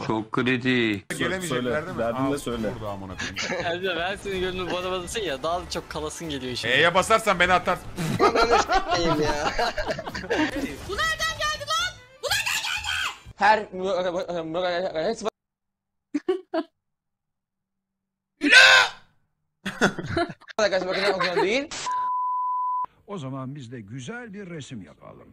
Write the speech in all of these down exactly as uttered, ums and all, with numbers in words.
Çok kritik. Gelemeyecekler değil mi? Derdinle söyle. Burada amına koyayım. Emre ben senin gönlünü bana basın ya daha da çok kalasın geliyor şimdi. E'ye basarsan beni atar. Ananı s**eyim ya. Bu nereden geldi lan? Bu nereden geldi? Her... değil. O zaman biz de güzel bir resim yapalım.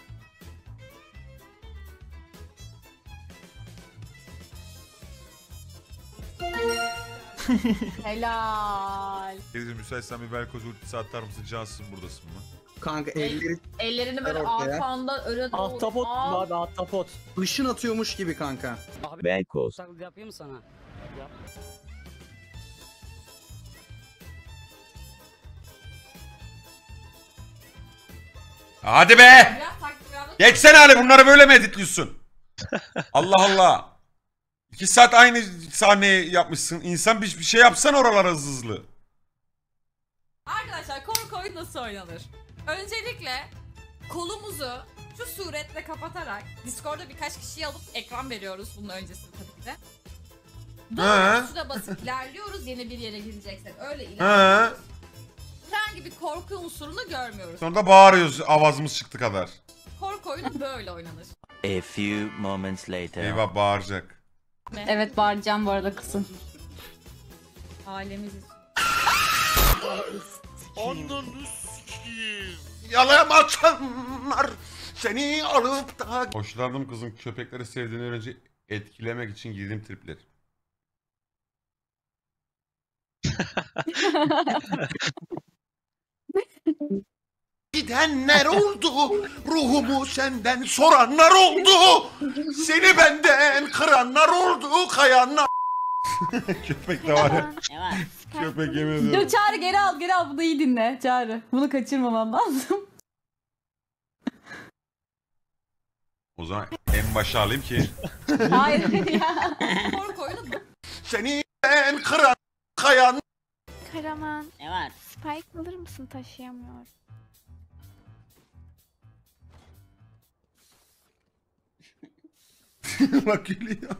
Helal. Teyze müsaitsen bir Velkoz ultisi atar mısın? Cansın buradasın mı? Kanka elleri Ellerini böyle ortaya. arkandan öne doğru Ahtapot mu al. abi ahtapot. ışın atıyormuş gibi kanka. Velkoz. Taklit yapayım mı sana? Yap. Hadi be! Biraz taktik biraz. Geçsene hadi bunları böyle mi editliyorsun? Allah Allah. İki saat aynı sahneyi yapmışsın. İnsan bir, bir şey yapsan oralara hızlı hızlı. Arkadaşlar korku oyunu nasıl oynanır? Öncelikle kolumuzu şu suretle kapatarak Discord'da birkaç kişiyi alıp ekran veriyoruz bunun öncesinde tabii ki de. He. Doğru tuşuna basıp ilerliyoruz yeni bir yere gideceksek öyle He. ilerliyoruz. Herhangi bir korku unsurunu görmüyoruz. Sonra da bağırıyoruz avazımız çıktı kadar. Korku oyunu böyle oynanır. A few moments later. Eyvah bağıracak. Ne? Evet bağıracağım bu arada kızım. Ailemiziz. Yalayamazsınlar seni alıp da... Hoşlandım kızın köpekleri sevdiğini önce etkilemek için girdiğim tripler. Gidenler oldu, ruhumu senden soranlar oldu, seni benden kıranlar oldu, kayanlar... Köpek de var ya, köpek yemin ediyorum. Dur Çağrı geri al geri al bunu iyi dinle Çağrı. Bunu kaçırmamam lazım. O zaman en başa alayım ki... Hayır ya. Korku oyunu bu. Seni ben kıran, kayan... Karaman, Ne var? Spike alır mısın, taşıyamıyor. Bak gülüyor.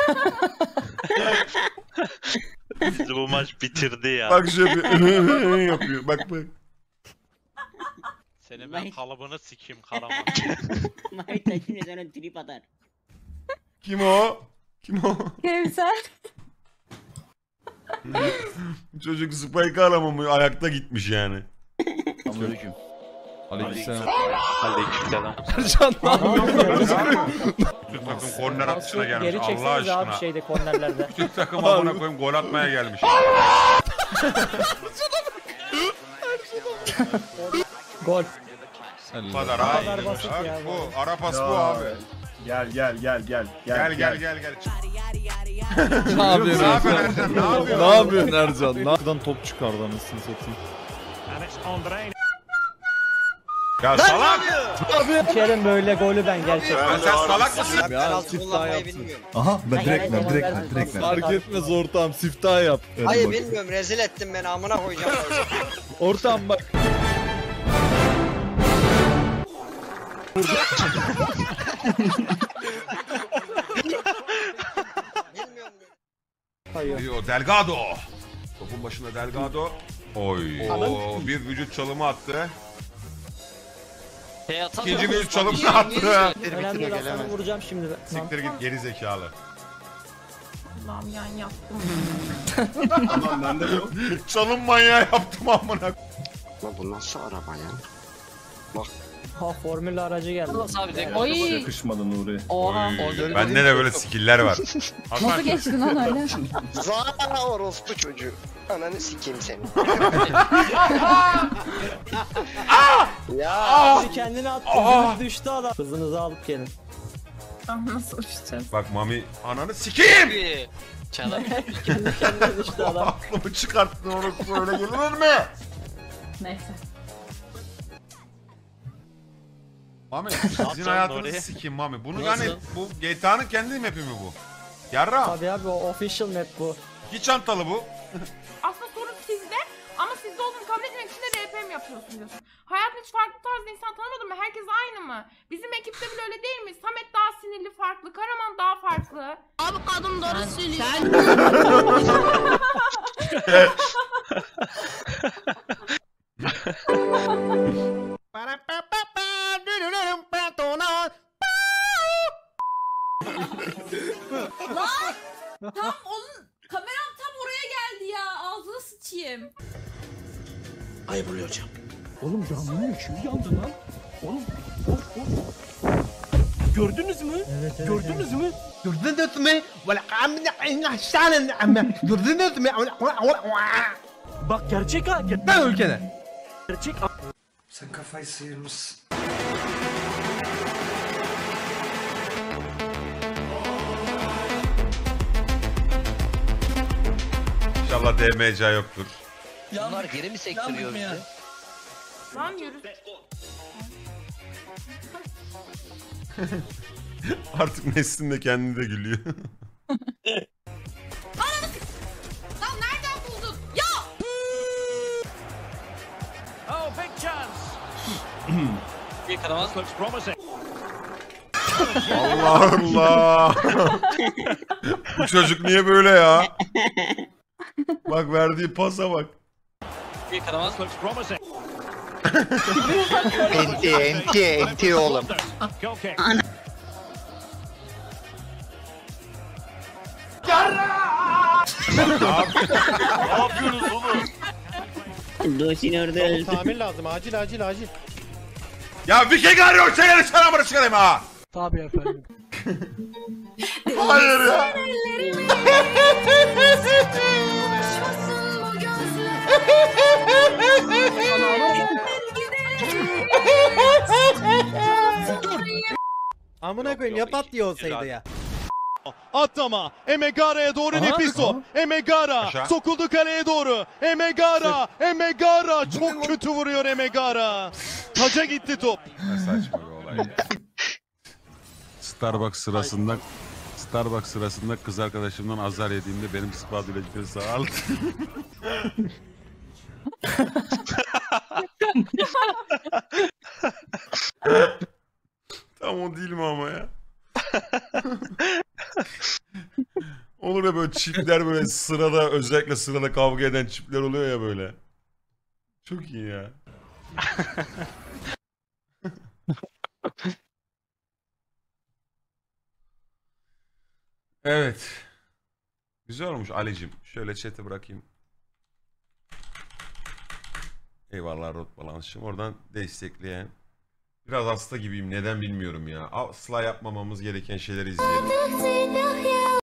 Bizi bu maç bitirdi ya. Bak şöyle yapıyor, bak bak. Senin ben kalıbını sikeyim Karaman. Mayta şimdi sana trip atar. Kim o? Kim o? Kevser. Çocuk Spike aramamı ayakta gitmiş yani. Aleyküm. Aleykümselam. Aleykümselam. Ercan Bütün takım korner atışına gelmiş Geri Allah çekseniz abi aşkına. şeyde kornerlerde. Bütün takım amına koyayım gol atmaya gelmiş. Gol. Bu kadar Bu abi. kadar basit Bak, ya. bu ara pas bu abi. Gel gel gel gel. Gel gel gel gel. Ne yapıyorsun Ne yapıyorsun Ercan? Ne yapıyorsun? Ne yapıyorsun Ercan? Nereden top çıkardı anasını satayım. Ya salak! İçerim böyle golü ben gerçekten. Sen salak mısın? Ya siftah yapsın. Aha ben direkt ver direkt ver direkt ver. Fark etmez ortağım siftah yap. Hayır bilmiyorum rezil ettin beni amına koyacağım. Ortağım bak. Bilmiyorum. Diyor Delgado. Topun başında Delgado. Oy. Oo, bir vücut çalımı attı. Şey atamıyor. İkinci vücut çalımı attı. Önemli değil sana vuracağım şimdi. Siktir git geri zekalı. Allah'ım yan yaptım. Tamam ben de yok. Çalım manyağı yaptım amına. Lan bu nasıl araba ya? Ha formül aracı geldi. Nasıl abi tek Oy. Yakışmadı Nuri. Oha. Oy, bende de böyle skiller var. Nasıl geçtin lan öyle? Zaa orospu çocuğu. Ananı sikeyim seni. Ya Abi kendini attı. Hızınız düştü adam. Hızınızı alıp gelin. Nasıl uçacağız? Bak Mami ananı sikeyim. Çalar. Kendi kendine düştü adam. Aklımı çıkarttın onu öyle gelir mi? Neyse. Mami sizin yapacaksın hayatınızı oraya? sikeyim Mami. Bunu Nasıl? yani bu G T A'nın kendi map'i mi bu? Yarra. Tabii abi o official map bu. İki çantalı bu. Aslında sorun sizde ama sizde olduğunu kabul etmek için de R P mi yapıyorsun diyorsun. Hayatımda hiç farklı tarzda insan tanımadım mı? Herkes aynı mı? Bizim ekipte bile öyle değil mi? Samet daha sinirli farklı, Karaman daha farklı. bu kadın doğru söylüyor. Lan! Tam onun kameram tam oraya geldi ya. Ağzına sıçayım. Oğlum yanmıyor şu yandı lan. Oğlum of of. Gördünüz mü? Evet, evet, gördünüz mü? Gördünüz mü? Gördünüz mü? Bak gerçek ha. Gitme ülkene. Gerçek Sen kafayı sıyırmışsın. İnşallah D M C yoktur. Bunlar geri mi sektiriyor bizi? Lan yürü. Artık Nesin de kendini de gülüyor. Lan nereden buldun? Ya! Oh big chance. Looks promising. Allah Allah. Bu çocuk niye böyle ya? Bak verdiği pasa bak. Looks promising. Enti enti enti oğlum. Go kick. Ne yapıyorsunuz oğlum? Doşin orada. Tamir lazım acil acil acil. Ya Viking arıyor seni selamını çıkarayım ha. Tabii efendim. Hayır ya. Amına koyayım ya pat diye olsaydı ya. Atlama. Emegara'ya doğru Aha, nefis top. Emegara. Aşağı. Sokuldu kaleye doğru. Emegara. Emegara. Çok kötü vuruyor Emegara. Taca gitti top. Ne saçma bir olay ya. Starbucks sırasında Starbucks sırasında kız arkadaşımdan azar yediğimde benim spatula gitmesi sağ ol. Tam o değil mi ama ya? Olur ya böyle çiftler böyle sırada özellikle sırada kavga eden çiftler oluyor ya böyle. Çok iyi ya. Evet. Güzel olmuş Ali'cim. Şöyle chat'e bırakayım. Eyvallah Rot Balans'cığım. Oradan destekleyen. Biraz hasta gibiyim. Neden bilmiyorum ya. Asla yapmamamız gereken şeyleri izleyelim.